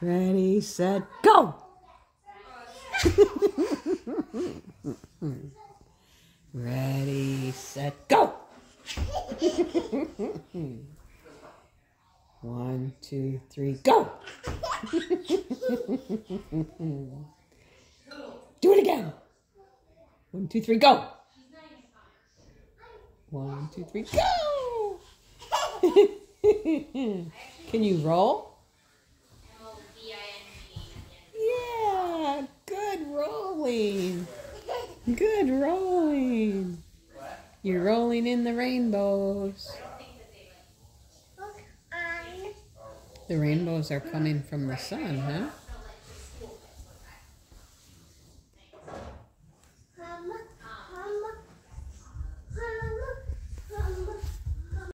Ready, set, go! Ready, set, go! 1, 2, 3, go! Do it again! 1, 2, 3, go! 1, 2, 3, go! Can you roll? Yeah, good rolling. Good rolling. You're rolling in the rainbows. The rainbows are coming from the sun, huh?